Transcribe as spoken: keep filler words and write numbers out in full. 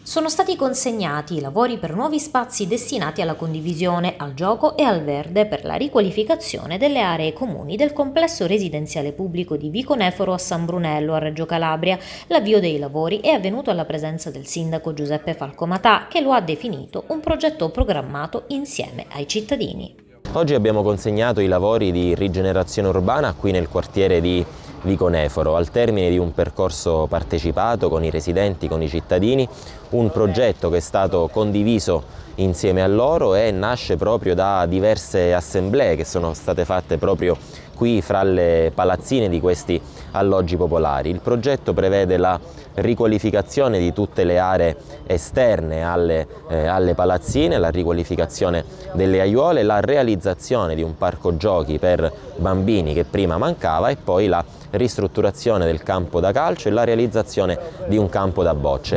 Sono stati consegnati i lavori per nuovi spazi destinati alla condivisione, al gioco e al verde per la riqualificazione delle aree comuni del complesso residenziale pubblico di Viconeforo a San Brunello, a Reggio Calabria. L'avvio dei lavori è avvenuto alla presenza del sindaco Giuseppe Falcomatà, che lo ha definito un progetto programmato insieme ai cittadini. Oggi abbiamo consegnato i lavori di rigenerazione urbana qui nel quartiere di Viconeforo, al termine di un percorso partecipato con i residenti, con i cittadini, un progetto che è stato condiviso insieme a loro e nasce proprio da diverse assemblee che sono state fatte proprio qui fra le palazzine di questi alloggi popolari. Il progetto prevede la riqualificazione di tutte le aree esterne alle, eh, alle palazzine, la riqualificazione delle aiuole, la realizzazione di un parco giochi per bambini che prima mancava e poi la ristrutturazione del campo da calcio e la realizzazione di un campo da bocce.